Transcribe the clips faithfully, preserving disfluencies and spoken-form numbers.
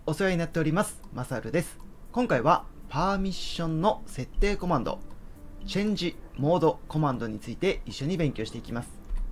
お世話になっております。マサルです。今回はパーミッションの設定コマンド、チェンジモードコマンドについて一緒に勉強していきます。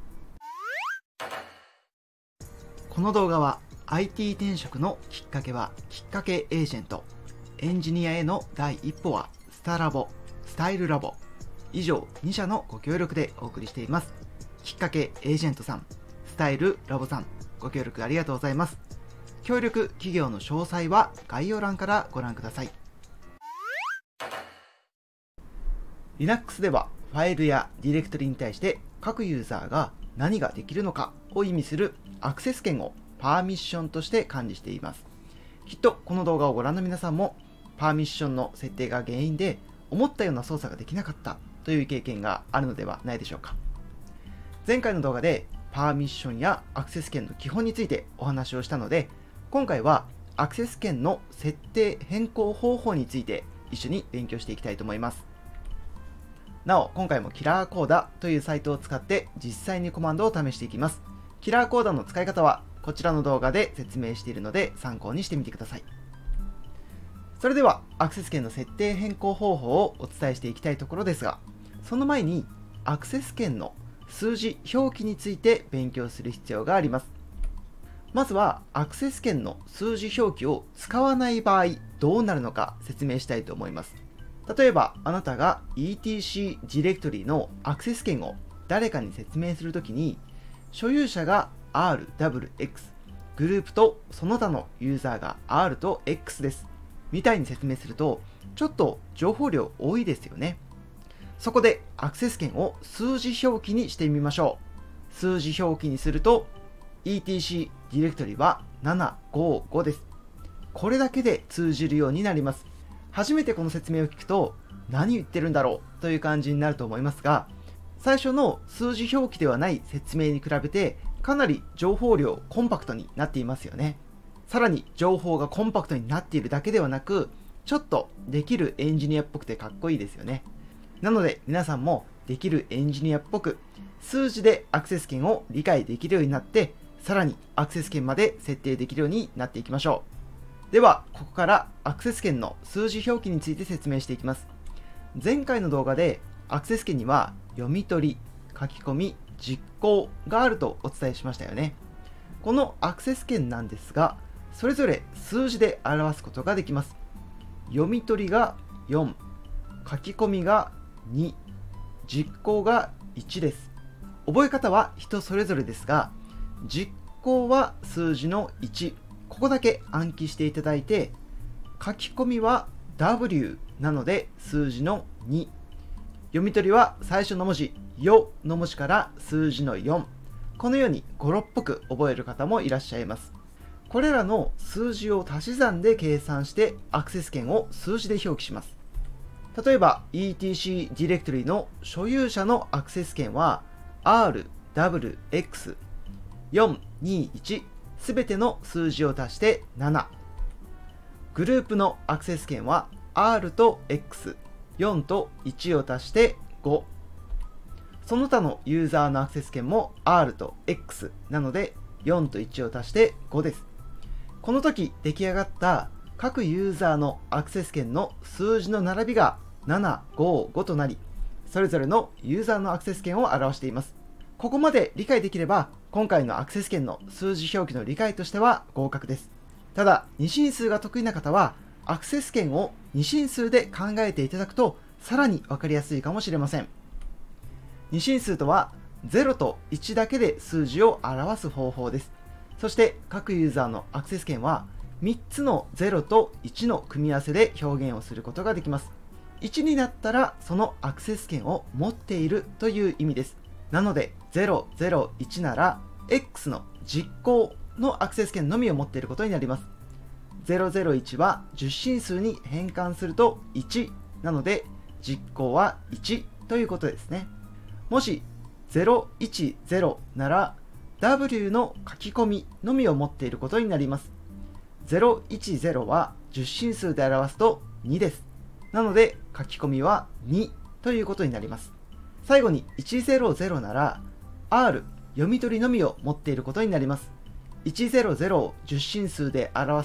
この動画は アイティー 転職のきっかけはきっかけエージェント、エンジニアへの第一歩はスタラボ、スタイルラボ、以上に社のご協力でお送りしています。きっかけエージェントさん、スタイルラボさん、ご協力ありがとうございます。協力企業の詳細は概要欄からご覧ください。Linux ではファイルやディレクトリに対して各ユーザーが何ができるのかを意味するアクセス権をパーミッションとして管理しています。きっとこの動画をご覧の皆さんもパーミッションの設定が原因で思ったような操作ができなかったという経験があるのではないでしょうか。前回の動画でパーミッションやアクセス権の基本についてお話をしたので、今回はアクセス権の設定変更方法について一緒に勉強していきたいと思います。なお、今回もキラーコーダというサイトを使って実際にコマンドを試していきます。キラーコーダの使い方はこちらの動画で説明しているので参考にしてみてください。それではアクセス権の設定変更方法をお伝えしていきたいところですが、その前にアクセス権の数字表記について勉強する必要があります。まずはアクセス権の数字表記を使わない場合どうなるのか説明したいと思います。例えばあなたが イーティーシー ディレクトリのアクセス権を誰かに説明するときに、所有者が アールダブリューエックス、グループとその他のユーザーが R と X ですみたいに説明するとちょっと情報量多いですよね。そこでアクセス権を数字表記にしてみましょう。数字表記にすると イーティーシー ディレクトリはななごごです。これだけで通じるようになります。初めてこの説明を聞くと何言ってるんだろうという感じになると思いますが、最初の数字表記ではない説明に比べてかなり情報量コンパクトになっていますよね。さらに情報がコンパクトになっているだけではなく、ちょっとできるエンジニアっぽくてかっこいいですよね。なので皆さんもできるエンジニアっぽく数字でアクセス権を理解できるようになって、さらにアクセス権まで設定できるようになっていきましょう。ではここからアクセス権の数字表記について説明していきます。前回の動画でアクセス権には読み取り、書き込み、実行があるとお伝えしましたよね。このアクセス権なんですが、それぞれ数字で表すことができます。読み取りがよん、書き込みがに、実行がいちです。覚え方は人それぞれですが、実行は数字のいち、ここだけ暗記していただいて、書き込みは ダブリュー なので数字のに、読み取りは最初の文字よの文字から数字のよん、このように語呂っぽく覚える方もいらっしゃいます。これらの数字を足し算で計算してアクセス権を数字で表記します。例えば イーティーシー ディレクトリの所有者のアクセス権は アールダブリューエックスよんにいち すべての数字を足してなな。グループのアクセス権は R と X、よんといちを足してご。その他のユーザーのアクセス権も R と X なのでよんといちを足してごです。この時出来上がった各ユーザーのアクセス権の数字の並びがななごごとなり、それぞれのユーザーのアクセス権を表しています。ここまで理解できれば今回のアクセス権の数字表記の理解としては合格です。ただ二進数が得意な方はアクセス権を二進数で考えていただくとさらに分かりやすいかもしれません。二進数とはゼロといちだけで数字を表す方法です。そして各ユーザーのアクセス権はみっつのゼロといちの組み合わせで表現をすることができます。いちになったらそのアクセス権を持っているという意味です。なのでゼロ、ゼロ、いちなら X の実行のアクセス権のみを持っていることになります。ゼロゼロいちはじゅう進数に変換するといちなので実行はいちということですね。もしゼロいちゼロなら ダブリュー の書き込みのみを持っていることになります。ゼロいちゼロはじゅう進数で表すとにです。なので書き込みはにということになります。最後にいちゼロゼロなら R 読み取りのみを持っていることになります。いちゼロゼロをじゅう進数で表すと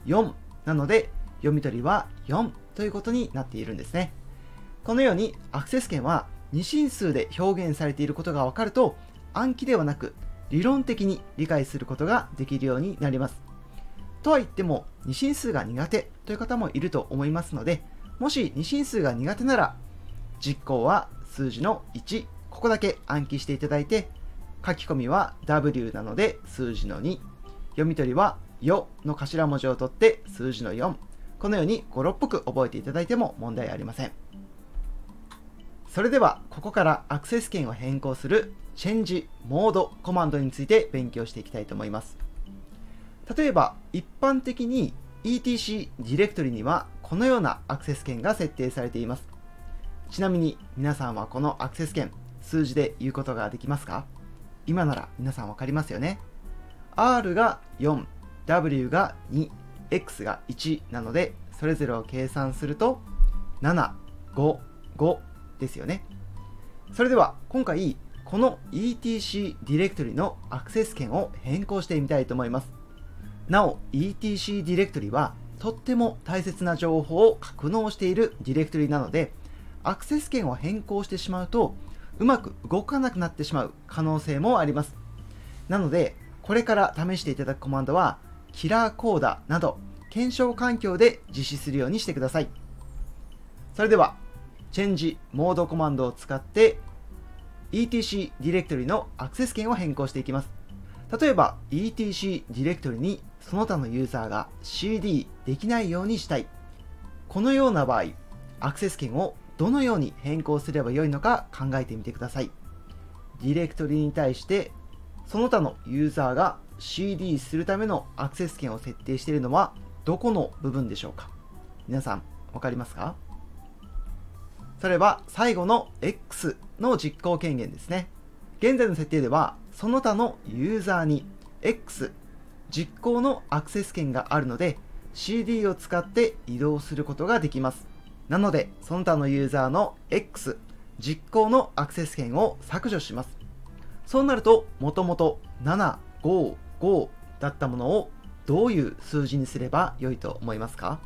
よんなので読み取りはよんということになっているんですね。このようにアクセス権は二進数で表現されていることが分かると、暗記ではなく理論的に理解することができるようになります。とは言っても二進数が苦手という方もいると思いますので、もし二進数が苦手なら実行は数字のいち、ここだけ暗記していただいて、書き込みは ダブリュー なので数字のに、読み取りはよの頭文字を取って数字のよん、このように語呂っぽく覚えていただいても問題ありません。それではここからアクセス権を変更するチェンジモードコマンドについて勉強していきたいと思います。例えば一般的に イーティーシー ディレクトリにはこのようなアクセス権が設定されています。ちなみに皆さんはこのアクセス権、数字で言うことができますか？今なら皆さんわかりますよね。R がよん、W がに、X がいちなので、それぞれを計算するとなな、ご、ごですよね。それでは今回この イーティーシー ディレクトリのアクセス権を変更してみたいと思います。なお イーティーシー ディレクトリはとっても大切な情報を格納しているディレクトリなので、アクセス権を変更してしまうとうまく動かなくなってしまう可能性もあります。なのでこれから試していただくコマンドはキラーコーダなど検証環境で実施するようにしてください。それではチェンジモードコマンドを使って イーティーシー ディレクトリのアクセス権を変更していきます。例えば イーティーシー ディレクトリにその他のユーザーが シーディー できないようにしたい。このような場合、アクセス権をどのように変更すればよいのか考えてみてください。ディレクトリに対してその他のユーザーが シーディー するためのアクセス権を設定しているのはどこの部分でしょうか？皆さんわかりますか？それは最後の X の実行権限ですね。現在の設定ではその他のユーザーに X 実行のアクセス権があるので シーディー を使って移動することができます。なのでその他のユーザーの X 実行のアクセス権を削除します。そうなるともともとなな、ご、ごだったものをどういう数字にすれば良いと思いますか？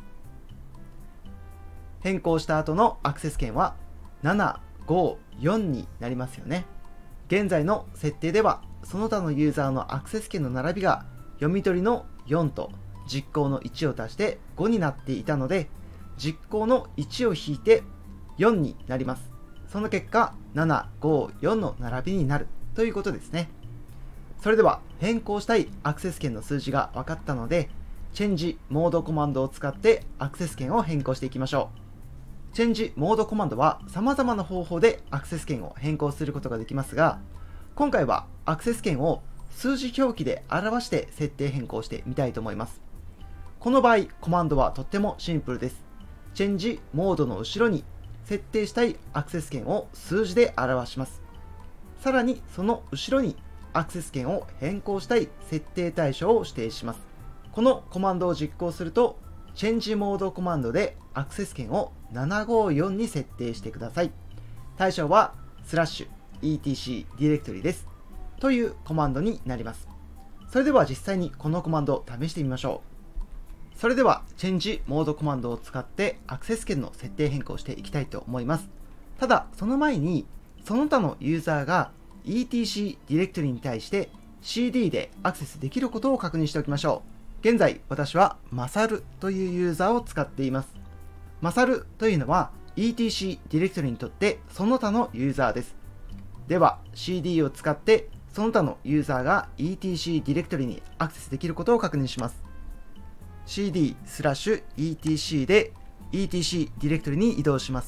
変更した後のアクセス権はなな、ご、よんになりますよね。現在の設定ではその他のユーザーのアクセス権の並びが読み取りのよんと実行のいちを足してごになっていたので、実行のいちを引いてよんになります。その結果なな、ご、よんの並びになるということですね。それでは変更したいアクセス権の数字が分かったので、チェンジモードコマンドを使ってアクセス権を変更していきましょう。チェンジモードコマンドは様々な方法でアクセス権を変更することができますが、今回はアクセス権を数字表記で表して設定変更してみたいと思います。この場合コマンドはとってもシンプルです。チェンジモードの後ろに設定したいアクセス権を数字で表します。さらにその後ろにアクセス権を変更したい設定対象を指定します。このコマンドを実行すると、チェンジモードコマンドでアクセス権をななごよんに設定してください。対象はスラッシュ イーティーシー ディレクトリです。というコマンドになります。それでは実際にこのコマンドを試してみましょう。それではチェンジモードコマンドを使ってアクセス権の設定変更をしていきたいと思います。ただその前にその他のユーザーが イーティーシー ディレクトリに対して シーディー でアクセスできることを確認しておきましょう。現在私はマサルというユーザーを使っています。マサルというのは イーティーシー ディレクトリにとってその他のユーザーです。では シーディー を使ってその他のユーザーが イーティーシー ディレクトリにアクセスできることを確認します。シーディー スラッシュ イーティーシー で イーティーシー ディレクトリに移動します。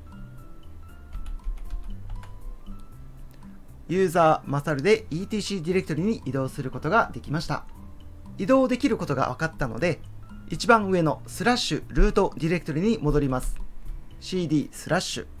ユーザーマサルで イーティーシー ディレクトリに移動することができました。移動できることが分かったので、一番上のスラッシュルートディレクトリに戻ります。シーディー スラッシュ。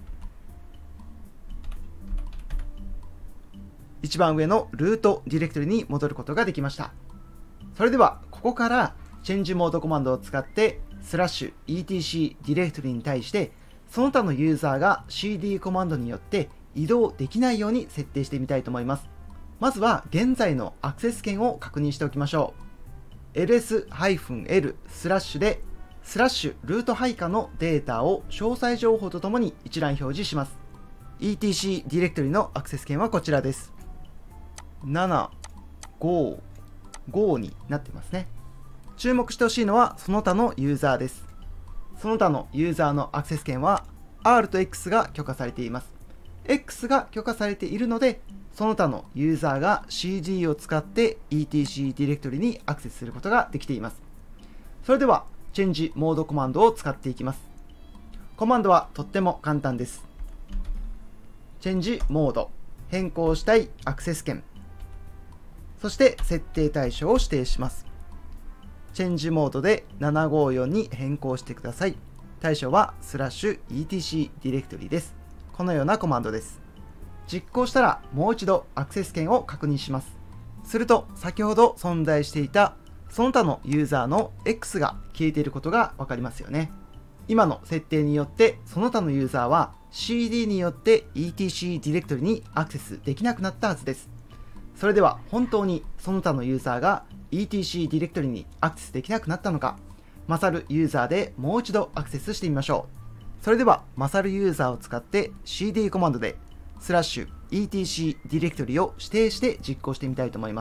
一番上のルートディレクトリに戻ることができました。それではここからチェンジモードコマンドを使ってスラッシュ イーティーシー ディレクトリに対してその他のユーザーが シーディー コマンドによって移動できないように設定してみたいと思います。まずは現在のアクセス権を確認しておきましょう。 エルエス エル スラッシュでスラッシュルート配下のデータを詳細情報とともに一覧表示します。イーティーシー ディレクトリのアクセス権はこちらです。なな、ご、ごになってますね。注目してほしいのはその他のユーザーです。その他のユーザーのアクセス権は R と X が許可されています。X が許可されているので、その他のユーザーが シーディー を使って イーティーシー ディレクトリにアクセスすることができています。それでは、チェンジモードコマンドを使っていきます。コマンドはとっても簡単です。チェンジモード、変更したいアクセス権、そして設定対象を指定します。チェンジモードでななごよんに変更してください。対象はスラッシュ イーティーシー ディレクトリです。このようなコマンドです。実行したらもう一度アクセス権を確認します。すると先ほど存在していたその他のユーザーの X が消えていることがわかりますよね。今の設定によってその他のユーザーは シーディー によって イーティーシー ディレクトリにアクセスできなくなったはずです。それでは本当にその他のユーザーが イーティーシー ディレクトリにアクセスできなくなったのか、勝るユーザーでもう一度アクセスしてみましょう。それでは勝るユーザーを使って シーディー コマンドでスラッシュ イーティーシー ディレクトリを指定して実行してみたいと思います。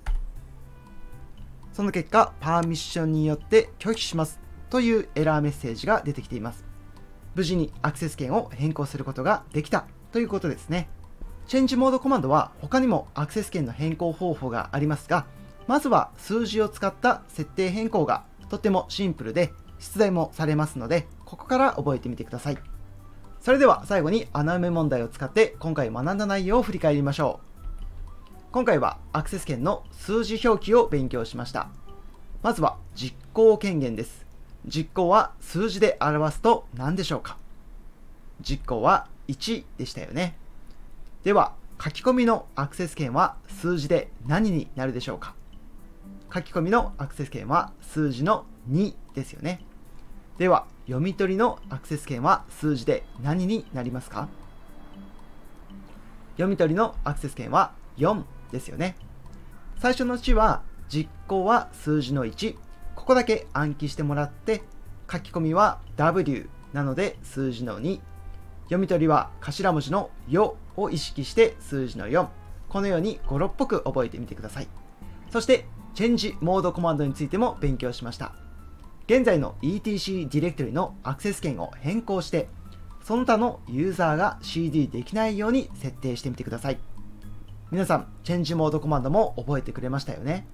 その結果、パーミッションによって拒否しますというエラーメッセージが出てきています。無事にアクセス権を変更することができたということですね。チェンジモードコマンドは他にもアクセス権の変更方法がありますが、まずは数字を使った設定変更がとってもシンプルで出題もされますので、ここから覚えてみてください。それでは最後に穴埋め問題を使って今回学んだ内容を振り返りましょう。今回はアクセス権の数字表記を勉強しました。まずは実行権限です。実行は数字で表すと何でしょうか？実行はいちでしたよね。では書き込みのアクセス権は数字で何になるでしょうか？書き込みのアクセス権は数字のにですよね。では読み取りのアクセス権は数字で何になりますか？読み取りのアクセス権はよんですよね。最初のうちは実行は数字のいち、ここだけ暗記してもらって、書き込みは ダブリュー なので数字のに、読み取りは頭文字のよを意識して数字のよん、このように語呂っぽく覚えてみてください。そしてチェンジモードコマンドについても勉強しました。現在の イーティーシー ディレクトリのアクセス権を変更して、その他のユーザーが シーディー できないように設定してみてください。皆さん、チェンジモードコマンドも覚えてくれましたよね。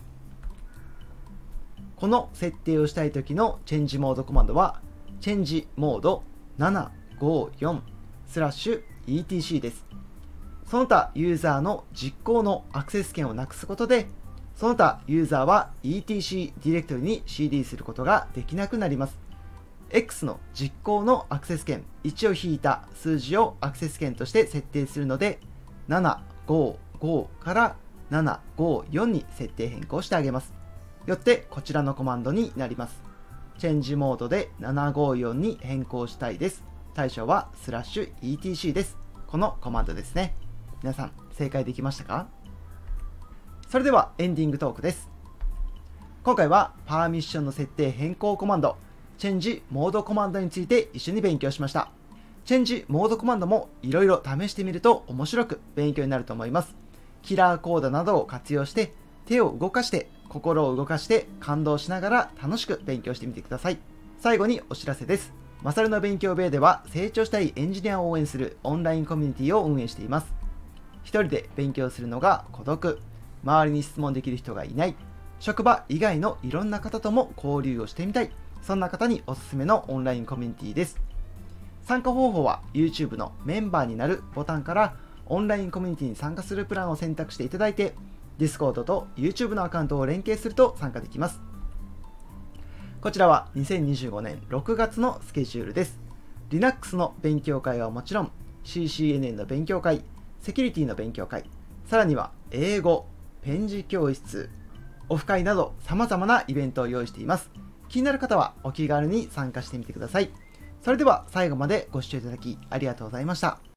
この設定をしたい時のチェンジモードコマンドは、チェンジモードななごよんスラッシュ イーティーシー です。その他ユーザーの実行のアクセス権をなくすことで、その他ユーザーは イーティーシー ディレクトリに シーディー することができなくなります。X の実行のアクセス権いちを引いた数字をアクセス権として設定するので、ななごごからななごよんに設定変更してあげます。よってこちらのコマンドになります。チェンジモードでななごよんに変更したいです。対象はスラッシュ イーティーシー です。このコマンドですね。皆さん正解できましたか？それではエンディングトークです。今回はパーミッションの設定変更コマンド、チェンジモードコマンドについて一緒に勉強しました。チェンジモードコマンドもいろいろ試してみると面白く勉強になると思います。キラーコードなどを活用して手を動かして心を動かして感動しながら楽しく勉強してみてください。最後にお知らせです。マサルの勉強部屋では成長したいエンジニアを応援するオンラインコミュニティを運営しています。一人で勉強するのが孤独、周りに質問できる人がいない、職場以外のいろんな方とも交流をしてみたい、そんな方におすすめのオンラインコミュニティです。参加方法は YouTube のメンバーになるボタンからオンラインコミュニティに参加するプランを選択していただいて、Discord と YouTube のアカウントを連携すると参加できます。こちらはにせんにじゅうごねんろくがつのスケジュールです。Linux の勉強会はもちろん、シーシーエヌエヌ の勉強会、セキュリティの勉強会、さらには英語、ペン字教室、オフ会など様々なイベントを用意しています。気になる方はお気軽に参加してみてください。それでは最後までご視聴いただきありがとうございました。